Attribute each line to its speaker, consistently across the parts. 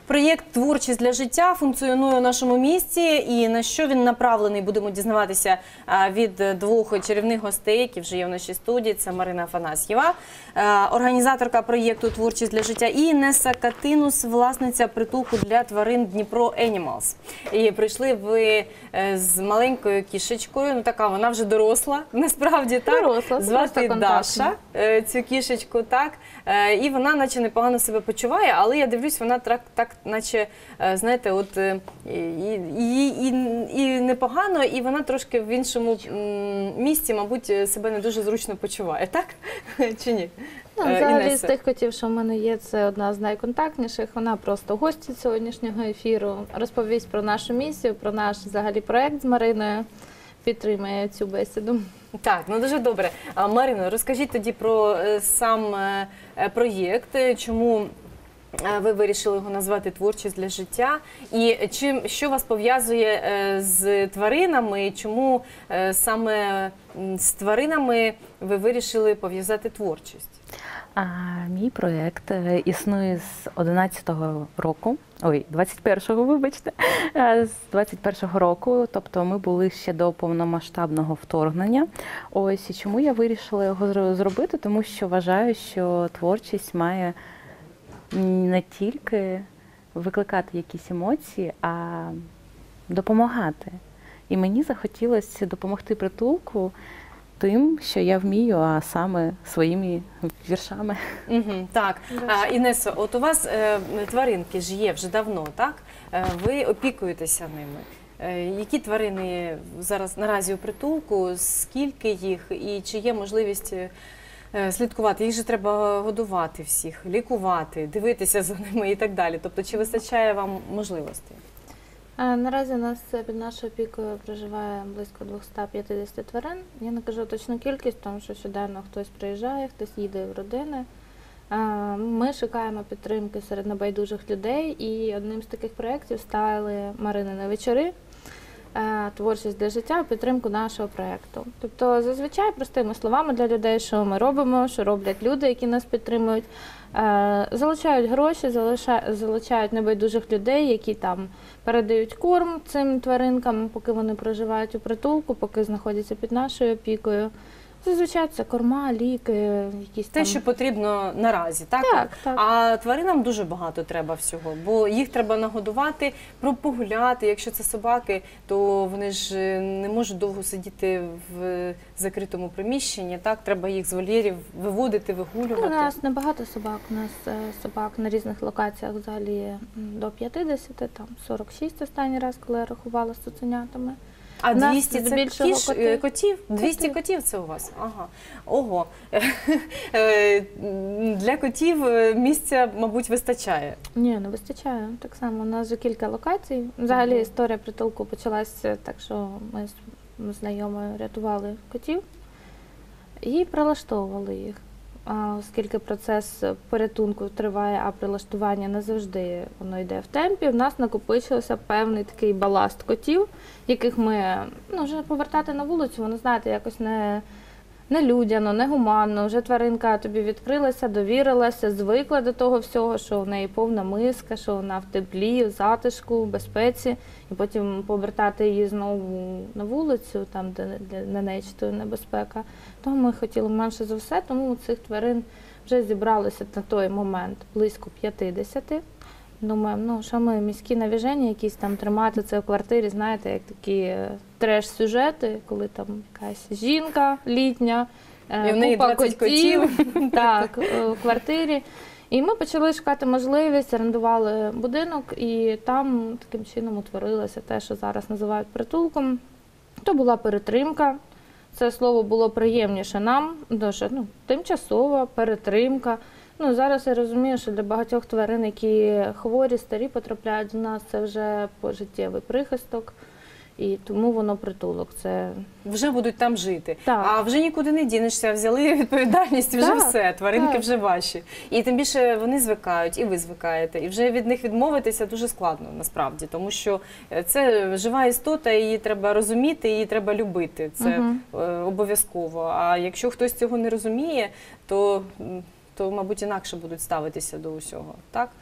Speaker 1: Проєкт «Творчість для життя» функціонує у нашому місті, і на що він направлений, будемо дізнаватися від двох чарівних гостей, які вже є в нашій студії. Це Марина Афанасьєва, організаторка проєкту «Творчість для життя», і Інеса Катинус, власниця притулку для тварин «Дніпро Енімалс». І прийшли ви з маленькою кішечкою, ну така вона вже доросла, насправді, так?
Speaker 2: Доросла,
Speaker 1: звати Даша, цю кішечку, так? І вона наче непогано себе почуває, але я дивлюсь, вона так наче, знаєте, от і непогано, і вона трошки в іншому місці, мабуть, себе не дуже зручно почуває, так? Чи ні?
Speaker 2: Ну, взагалі, з тих котів, що в мене є, це одна з найконтактніших. Вона просто гостя сьогоднішнього ефіру, розповість про нашу місію, про наш взагалі проєкт з Мариною, підтримує цю бесіду.
Speaker 1: Так, ну дуже добре. Марино, розкажіть тоді про сам проєкт, чому ви вирішили його назвати «Творчість для життя», і що вас пов'язує з тваринами, і чому саме з тваринами ви вирішили пов'язати творчість?
Speaker 3: Мій проєкт існує з 11-го року, 21-го, вибачте, з 21-го року, тобто ми були ще до повномасштабного вторгнення. Ось, і чому я вирішила його зробити? Тому що вважаю, що творчість має не тільки викликати якісь емоції, а допомагати. І мені захотілося допомогти притулку тим, що я вмію, а саме своїми віршами.
Speaker 1: Так. Інесо, от у вас тваринки ж є вже давно, так? Ви опікуєтеся ними. Які тварини зараз наразі у притулку, скільки їх і чи є можливість слідкувати? Їх же треба годувати всіх, лікувати, дивитися за ними і так далі. Тобто, чи вистачає вам можливостей?
Speaker 2: Наразі у нас під нашою опікою проживає близько 250 тварин. Я не кажу точну кількість, тому що щоденно хтось приїжджає, хтось їде в родини. Ми шукаємо підтримки серед небайдужих людей, і одним з таких проєктів стали Маринини вечори, «Творчість для життя» у підтримку нашого проєкту. Тобто, зазвичай, простими словами для людей, що ми робимо, що роблять люди, які нас підтримують, залучають гроші, залучають небайдужих людей, які там передають корм цим тваринкам, поки вони проживають у притулку, поки знаходяться під нашою опікою. Зазвичай це корма, ліки, якісь там...
Speaker 1: Те, що потрібно наразі, так?
Speaker 2: Так.
Speaker 1: А тваринам дуже багато треба всього, бо їх треба нагодувати, погуляти. Якщо це собаки, то вони ж не можуть довго сидіти в закритому приміщенні, так? Треба їх з вольєрів виводити, вигулювати.
Speaker 2: У нас небагато собак, у нас собак на різних локаціях взагалі до 50, там 46 останній раз, коли я рахувала з цуценятами.
Speaker 1: А 200 це котів? 200 котів це у вас? Ага. Ого. Для котів місця, мабуть, вистачає?
Speaker 2: Ні, не вистачає. Так само, у нас вже кілька локацій. Взагалі історія притулку почалася так, що ми з знайомою рятували котів і прилаштовували їх. Оскільки процес порятунку триває, а прилаштування не завжди воно йде в темпі, в нас накопичився певний такий баласт котів, яких ми вже повертати на вулицю, воно, знаєте, якось не людяно, не гуманно. Вже тваринка тобі відкрилася, довірилася, звикла до того всього, що в неї повна миска, що вона в теплі, в затишку, в безпеці. І потім повертати її знову на вулицю, там, де на неї читує небезпека. Тому ми хотіли менше за все, тому у цих тварин вже зібралося на той момент близько 50. Думаємо, що ми міські навіження якісь там тримати це в квартирі, знаєте, як такі треш-сюжети, коли там якась жінка літня,
Speaker 1: і в неї 20 котів.
Speaker 2: Так, в квартирі. І ми почали шукати можливість, орендували будинок, і там таким чином утворилося те, що зараз називають притулком. То була перетримка. Це слово було приємніше нам, дуже тимчасова перетримка. Зараз я розумію, що для багатьох тварин, які хворі, старі, потрапляють до нас, це вже пожиттєвий прихисток. І тому воно притулок. Це
Speaker 1: вже будуть там жити.
Speaker 2: Так.
Speaker 1: А вже нікуди не дінешся, взяли відповідальність, вже все, тваринки вже ваші. І тим більше вони звикають, і ви звикаєте. І вже від них відмовитися дуже складно, насправді. Тому що це жива істота, її треба розуміти, її треба любити. Це обов'язково. А якщо хтось цього не розуміє, то, мабуть, інакше будуть ставитися до усього. Так?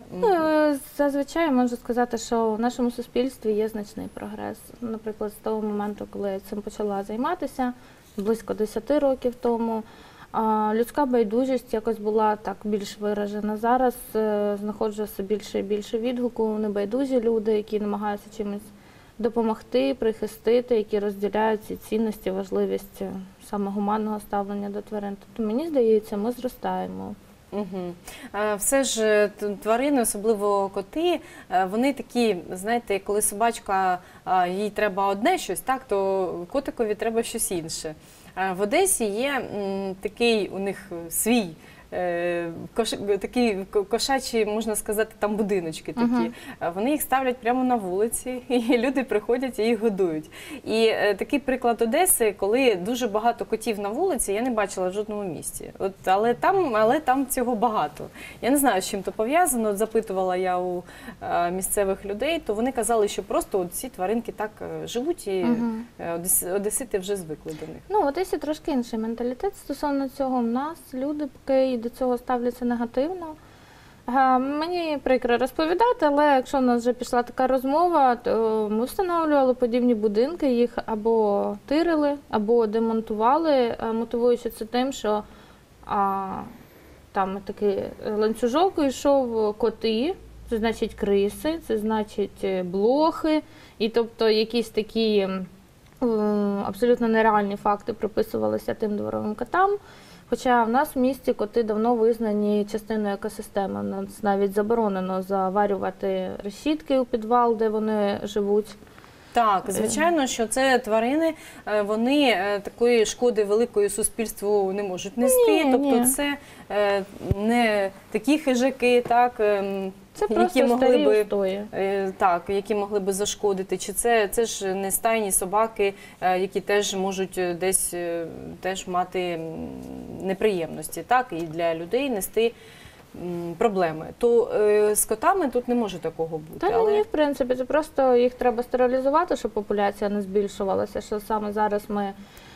Speaker 2: Ну, зазвичай можу сказати, що в нашому суспільстві є значний прогрес. Наприклад, з того моменту, коли я цим почала займатися, близько 10 років тому, людська байдужість якось була так більш виражена. Зараз знаходжу все більше і більше відгуку, небайдужі люди, які намагаються чимось допомогти, прихистити, які розділяють ці цінності, важливість саме гуманного ставлення до тварин. Тобто, мені здається, ми зростаємо.
Speaker 1: Угу. Все ж тварини, особливо коти, вони такі, знаєте, коли собачка, їй треба одне щось, так, то котикові треба щось інше. В Одесі є такий у них свій, такі кошачі, можна сказати, там будиночки такі. Вони їх ставлять прямо на вулиці, і люди приходять і їх годують. І такий приклад Одеси, коли дуже багато котів на вулиці, я не бачила в жодному місці. Але там цього багато. Я не знаю, з чим то пов'язано. От запитувала я у місцевих людей, то вони казали, що просто ці тваринки так живуть, і одесити вже звикли до них.
Speaker 2: Ну, в Одесі трошки інший менталітет стосовно цього. У нас люди поки до цього ставляться негативно. Мені прикро розповідати, але якщо в нас вже пішла така розмова, то ми встановлювали подібні будинки, їх або тирили, або демонтували, мотивуючи це тим, що там такий ланцюжок йшов коти, це значить криси, це значить блохи, і тобто якісь такі абсолютно нереальні факти приписувалися тим дворовим котам. Хоча в нас в місті коти давно визнані частиною екосистеми. У нас навіть заборонено заварювати решітки у підвал, де вони живуть.
Speaker 1: Так, звичайно, що це тварини, вони такої шкоди великої суспільству не можуть нести. Тобто це не такі хижаки, так,
Speaker 2: це просто старі устої.
Speaker 1: Так, які могли би зашкодити. Чи це ж не стайні собаки, які теж можуть десь теж мати неприємності, так, і для людей нести проблеми. То з котами тут не може такого бути.
Speaker 2: Та ні, в принципі, це просто їх треба стерилізувати, щоб популяція не збільшувалася. Що саме зараз ми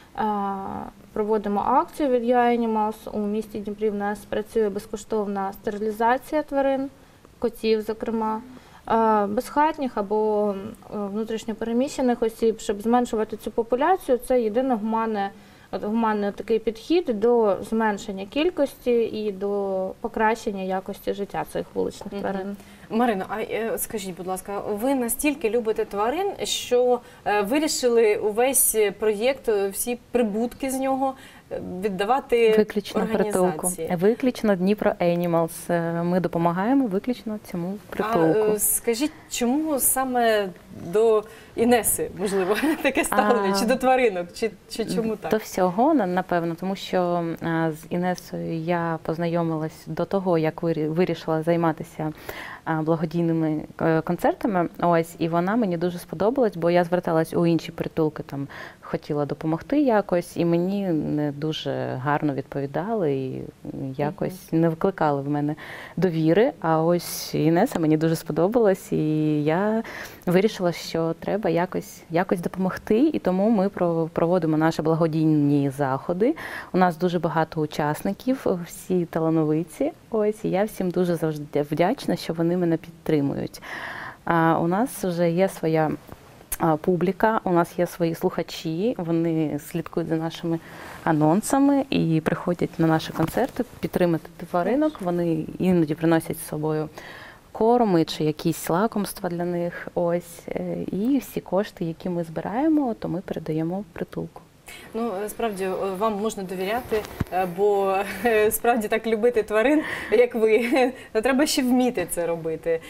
Speaker 2: проводимо акцію від UAnimals. У місті Дніпрі в нас працює безкоштовна стерилізація тварин, котів, зокрема, безхатніх або внутрішньопереміщених осіб, щоб зменшувати цю популяцію. Це єдине гуманний такий підхід до зменшення кількості і до покращення якості життя цих вуличних тварин.
Speaker 1: Марино, а скажіть, будь ласка, ви настільки любите тварин, що вирішили увесь проєкт, всі прибутки з нього віддавати
Speaker 3: виключно притулку. Виключно Дніпро Animals. Ми допомагаємо виключно цьому притулку.
Speaker 1: А скажіть, чому саме до Інеси, можливо, таке ставлення? Чи до тваринок? Чи чому так?
Speaker 3: До всього, напевно, тому що з Інесою я познайомилась до того, як вирішила займатися благодійними концертами. Ось, і вона мені дуже сподобалась, бо я зверталась у інші притулки, там хотіла допомогти якось, і мені не дуже гарно відповідали, і якось не викликали в мене довіри. А ось Інеса мені дуже сподобалась, і я вирішила, що треба якось допомогти, і тому ми проводимо наші благодійні заходи. У нас дуже багато учасників, всі талановиті. Ось, і я всім дуже завжди вдячна, що вони мене підтримують. У нас вже є своя публіка, у нас є свої слухачі, вони слідкують за нашими анонсами і приходять на наші концерти підтримати тваринок. Вони іноді приносять з собою корми чи якісь лакомства для них. Ось, і всі кошти, які ми збираємо, то ми передаємо притулку.
Speaker 1: Ну, справді, вам можна довіряти, бо справді так любити тварин, як ви, треба ще вміти це робити.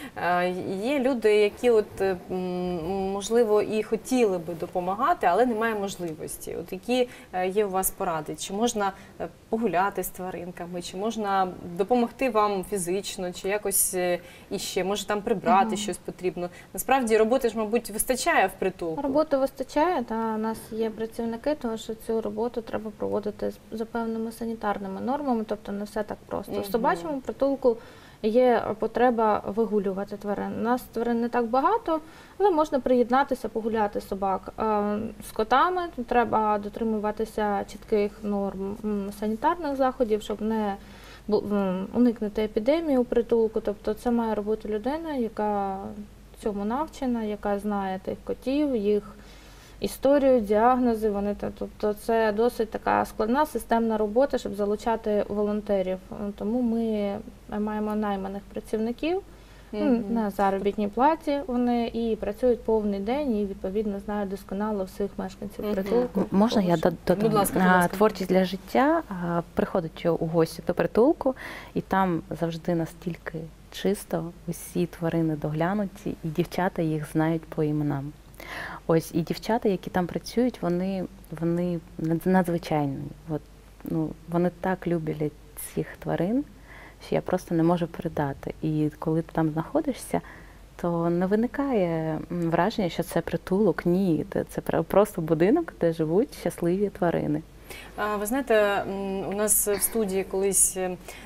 Speaker 1: Є люди, які, можливо, і хотіли би допомагати, але немає можливості. Які є у вас поради? Чи можна погуляти з тваринками, чи можна допомогти вам фізично, чи якось іще, може там прибрати щось потрібно? Насправді, роботи ж, мабуть, вистачає в притулку?
Speaker 2: Роботи вистачає, та у нас є працівники, тому що цю роботу треба проводити за певними санітарними нормами, тобто не все так просто. В собачому притулку є потреба вигулювати тварин. У нас тварин не так багато, але можна приєднатися, погуляти собак. З котами треба дотримуватися чітких норм санітарних заходів, щоб не уникнути епідемії у притулку. Тобто це має робити людина, яка цьому навчена, яка знає тих котів, їх історію, діагнози. Тобто це досить така складна системна робота, щоб залучати волонтерів. Тому ми маємо найманих працівників на заробітній платі. Вони і працюють повний день, і відповідно знають досконало всіх мешканців притулку.
Speaker 3: Можна я додам?
Speaker 1: Будь ласка.
Speaker 3: Творчість для життя приходить у гості до притулку, і там завжди настільки чисто, усі тварини доглянуті, і дівчата їх знають по іменам. Ось, і дівчата, які там працюють, вони надзвичайні. Вони так люблять цих тварин, що я просто не можу передати. І коли ти там знаходишся, то не виникає враження, що це притулок. Ні, це просто будинок, де живуть щасливі тварини.
Speaker 1: Ви знаєте, у нас в студії колись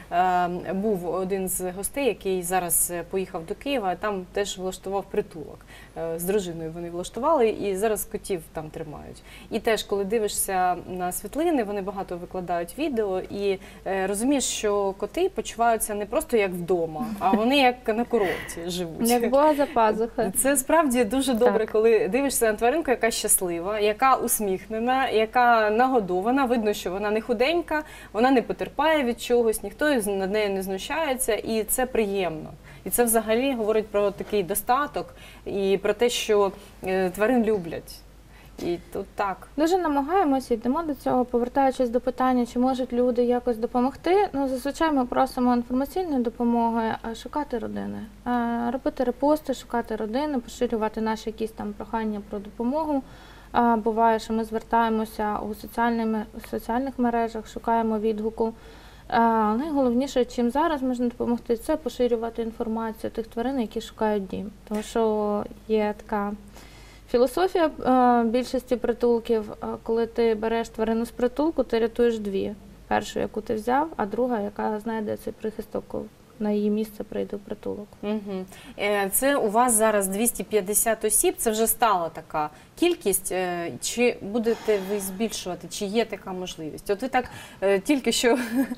Speaker 1: був один з гостей, який зараз поїхав до Києва, там теж влаштував притулок. З дружиною вони влаштували і зараз котів там тримають. І теж, коли дивишся на світлини, вони багато викладають відео і розумієш, що коти почуваються не просто як вдома, а вони як на курорті живуть.
Speaker 2: Як Бога за пазухи.
Speaker 1: Це справді дуже добре, коли дивишся на тваринку, яка щаслива, яка усміхнена, яка нагодована, видно, що вона не худенька, вона не потерпає від чогось, ніхто над нею не знущається, і це приємно. І це взагалі говорить про такий достаток і про те, що тварин люблять. І тут так.
Speaker 2: Дуже намагаємося, йдемо до цього, повертаючись до питання, чи можуть люди якось допомогти. Зазвичай ми просимо інформаційної допомоги, шукати родини, робити репости, шукати родини, поширювати наші якісь там прохання про допомогу. Буває, що ми звертаємося у соціальних мережах, шукаємо відгуку. Найголовніше, чим зараз можна допомогти, це поширювати інформацію тих тварин, які шукають дім. Тому що є така філософія більшості притулків, коли ти береш тварину з притулку, ти рятуєш дві. Першу, яку ти взяв, а друга, яка знайде цей прихисток, на її місце прийде в притулок.
Speaker 1: Угу. Це у вас зараз 250 осіб, це вже стала така кількість. Чи будете ви збільшувати, чи є така можливість? От ви так тільки що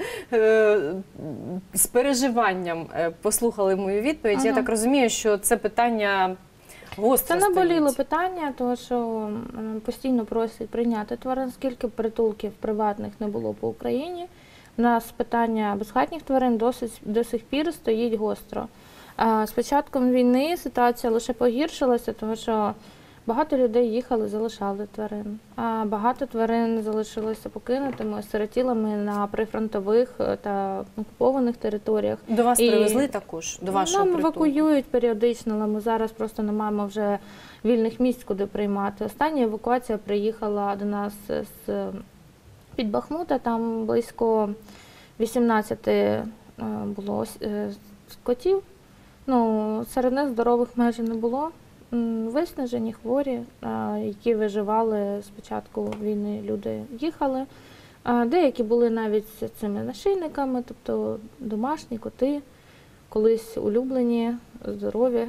Speaker 1: з переживанням послухали мою відповідь. Ага. Я так розумію, що це питання гостро
Speaker 2: стоїть. Це наболіло
Speaker 1: стоїть.
Speaker 2: питання, тому що постійно просять прийняти тварин, скільки притулків приватних не було по Україні. У нас питання безхатніх тварин до сих пір стоїть гостро. З початком війни ситуація лише погіршилася, тому що багато людей їхали, залишали тварин. А багато тварин залишилося покинутими, сиротілими на прифронтових та окупованих територіях.
Speaker 1: До вас привезли також? До вашого
Speaker 2: нам
Speaker 1: притулку?
Speaker 2: Евакуюють періодично, але ми зараз просто не маємо вже вільних місць, куди приймати. Остання евакуація приїхала до нас з під Бахмута, там близько 18 було котів. Серед них здорових майже не було. Виснажені, хворі, які виживали з початку війни, люди їхали. Деякі були навіть з цими нашийниками, тобто домашні коти, колись улюблені, здорові.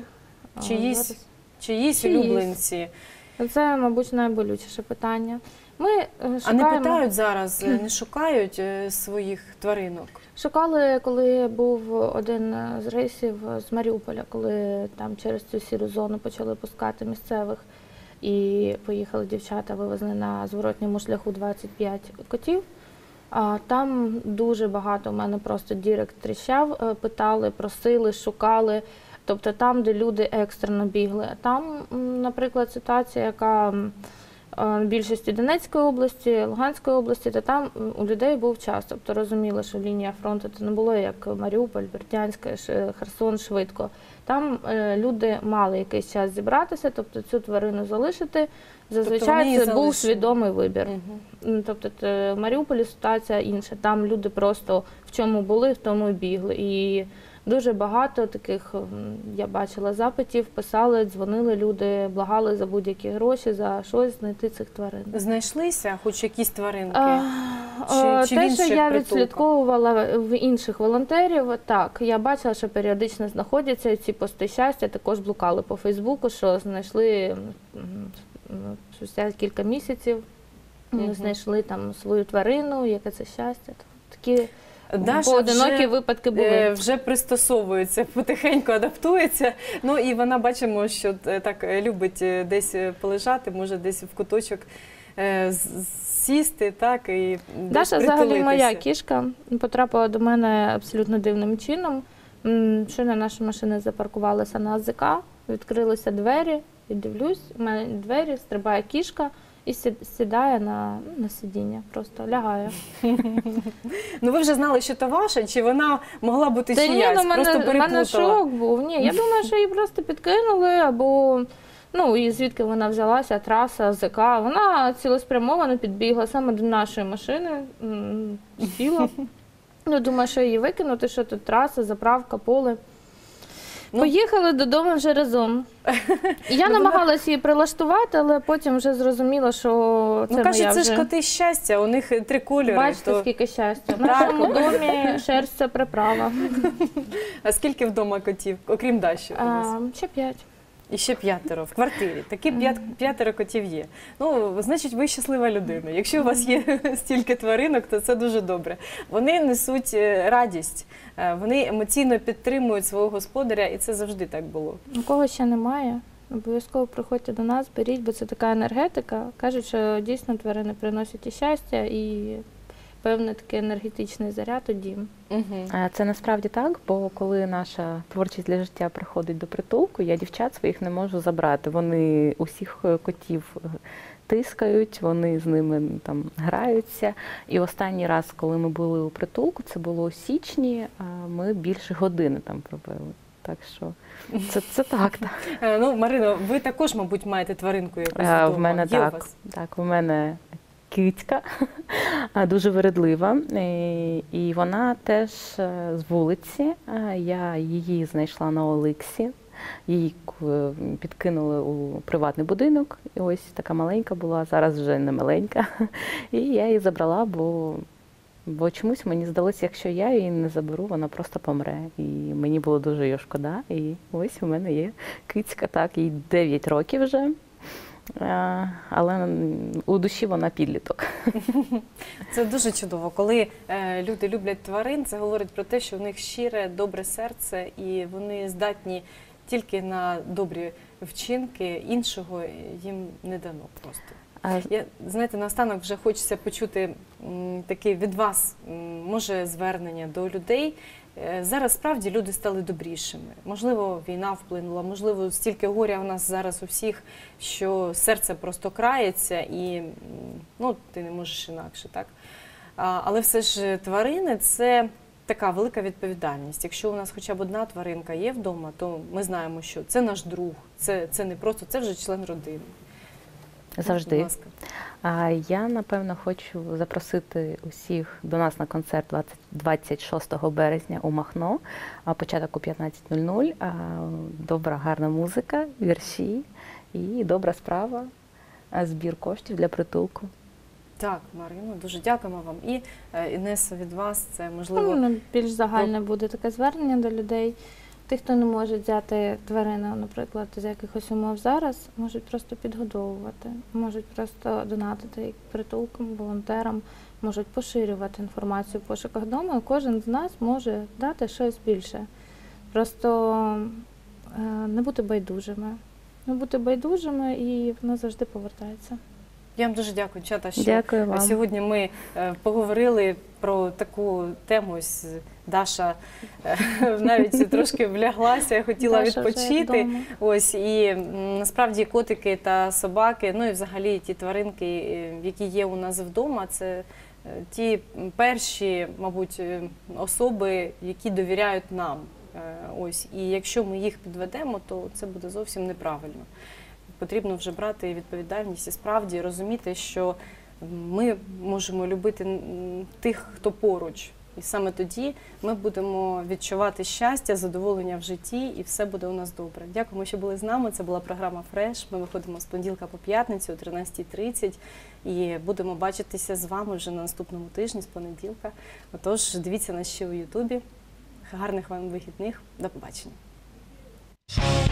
Speaker 1: Чиїсь улюбленці?
Speaker 2: Це, мабуть, найболючіше питання. Ми шукаємо...
Speaker 1: А не питають зараз, не шукають своїх тваринок?
Speaker 2: Шукали, коли був один з рейсів з Маріуполя, коли там через цю сіру зону почали пускати місцевих. І поїхали дівчата, вивезли на зворотньому шляху 25 котів. Там дуже багато, у мене просто дірект тріщав, питали, просили, шукали. Тобто там, де люди екстрено бігли. Там, наприклад, ситуація, яка в більшості Донецької області, Луганської області, то там у людей був час. Тобто розуміли, що лінія фронту це не було як Маріуполь, Бердянськ, Херсон швидко. Там люди мали якийсь час зібратися, тобто цю тварину залишити. Зазвичай це був свідомий вибір. Угу. Тобто в Маріуполі ситуація інша. Там люди просто в чому були, в тому і бігли. І дуже багато таких, я бачила, запитів, писали, дзвонили люди, благали за будь-які гроші, за щось знайти цих тварин.
Speaker 1: Знайшлися хоч якісь тваринки? Чи
Speaker 2: те, що я відслідковувала в інших волонтерів, так, я бачила, що періодично знаходяться ці пости щастя, також блукали по Фейсбуку, що знайшли спустя кілька місяців, знайшли там свою тварину, яке це щастя. Такі
Speaker 1: Даша
Speaker 2: поодинокі випадки були.
Speaker 1: вже пристосовується, потихеньку адаптується. Ну і вона, бачимо, що так любить десь полежати, може десь в куточок сісти, так, і десь
Speaker 2: Даша взагалі моя
Speaker 1: притулитися.
Speaker 2: кішка, потрапила до мене абсолютно дивним чином. Щойно наша машина запаркувалася на АЗК, відкрилися двері, і дивлюсь, у мене двері, стрибає кішка і сідає на сидіння, просто лягає.
Speaker 1: Ну ви вже знали, що то ваша, чи вона могла бути
Speaker 2: Та ні,
Speaker 1: чиясь,
Speaker 2: ну,
Speaker 1: просто
Speaker 2: в мене
Speaker 1: переплутала?
Speaker 2: шок був. Ні, я думаю, що її просто підкинули, або, ну, і звідки вона взялася, траса, АЗК. Вона цілеспрямовано підбігла саме до нашої машини, сіла. Ну, думаю, що її викинути, що тут траса, заправка, поле.
Speaker 1: Ну,
Speaker 2: Поїхали додому вже разом. Я намагалася її прилаштувати, але потім вже зрозуміла, що це
Speaker 1: Ну, каже,
Speaker 2: моя
Speaker 1: це
Speaker 2: вже.
Speaker 1: ж коти щастя, у них 3 кольори.
Speaker 2: Бачите,
Speaker 1: то...
Speaker 2: скільки щастя. В нашому домі шерсть – це приправа.
Speaker 1: А скільки вдома котів, окрім Даші у вас?
Speaker 2: Ще 5.
Speaker 1: І ще 5 в квартирі. Такі 5 котів є. Ну, значить, ви щаслива людина. Якщо у вас є стільки тваринок, то це дуже добре. Вони несуть радість, вони емоційно підтримують свого господаря, і це завжди так було.
Speaker 2: У кого ще немає, обов'язково приходьте до нас, беріть, бо це така енергетика. Кажуть, що дійсно тварини приносять і щастя, і певний такий енергетичний заряд у дім.
Speaker 3: Це насправді так, бо коли наша творчість для життя приходить до притулку, я дівчат своїх не можу забрати. Вони усіх котів тискають, вони з ними там граються. І останній раз, коли ми були у притулку, це було у січні, а ми більше години там провели. Так що це так.
Speaker 1: Ну, Марино, ви також, мабуть, маєте тваринку якусь вдома.
Speaker 3: В мене
Speaker 1: Є
Speaker 3: так.
Speaker 1: у вас?
Speaker 3: Так, у мене кицька, дуже вередлива, і вона теж з вулиці. Я її знайшла на Оликсі, її підкинули у приватний будинок, і ось така маленька була, зараз вже не маленька, і я її забрала, бо чомусь мені здалося, якщо я її не заберу, вона просто помре, і мені було дуже її шкода, і ось у мене є кицька, так, їй 9 років вже. Але у душі вона підліток.
Speaker 1: Це дуже чудово. Коли люди люблять тварин, це говорить про те, що у них щире, добре серце, і вони здатні тільки на добрі вчинки, іншого їм не дано просто. Знаєте, наостанок вже хочеться почути таке від вас, може, звернення до людей. Зараз справді люди стали добрішими. Можливо, війна вплинула, можливо, стільки горя у нас зараз у всіх, що серце просто крається і ну, ти не можеш інакше, так? Але все ж тварини – це така велика відповідальність. Якщо у нас хоча б одна тваринка є вдома, то ми знаємо, що це наш друг, це не просто, це вже член родини.
Speaker 3: Завжди.
Speaker 1: Будь ласка.
Speaker 3: Я, напевно, хочу запросити усіх до нас на концерт 26 березня у Махно, початок о 15:00. Добра, гарна музика, вірші і добра справа, збір коштів для притулку.
Speaker 1: Так, Марино, дуже дякуємо вам. І Інесо, від вас це можливо...
Speaker 2: Ну, більш загальне буде таке звернення до людей. Тих, хто не може взяти тварину, наприклад, з якихось умов зараз, можуть просто підгодовувати, можуть просто донатити притулкам, волонтерам, можуть поширювати інформацію в пошуках дому, і кожен з нас може дати щось більше. Просто не бути байдужими. Не бути байдужими, і воно завжди повертається.
Speaker 1: Я вам дуже дякую, чата, що
Speaker 3: Дякую вам.
Speaker 1: сьогодні ми поговорили про таку тему. Ось Даша навіть трошки вляглася, хотіла
Speaker 2: Даша вже
Speaker 1: відпочити.
Speaker 2: вдома.
Speaker 1: Ось і насправді котики та собаки, ну і взагалі ті тваринки, які є у нас вдома, це ті перші, мабуть, особи, які довіряють нам. Ось, і якщо ми їх підведемо, то це буде зовсім неправильно. Потрібно вже брати відповідальність і справді розуміти, що ми можемо любити тих, хто поруч. І саме тоді ми будемо відчувати щастя, задоволення в житті, і все буде у нас добре. Дякуємо, що були з нами. Це була програма «Фреш». Ми виходимо з понеділка по п'ятницю о 13:30 і будемо бачитися з вами вже на наступному тижні, з понеділка. Отож, дивіться нас ще у Ютубі. Гарних вам вихідних. До побачення.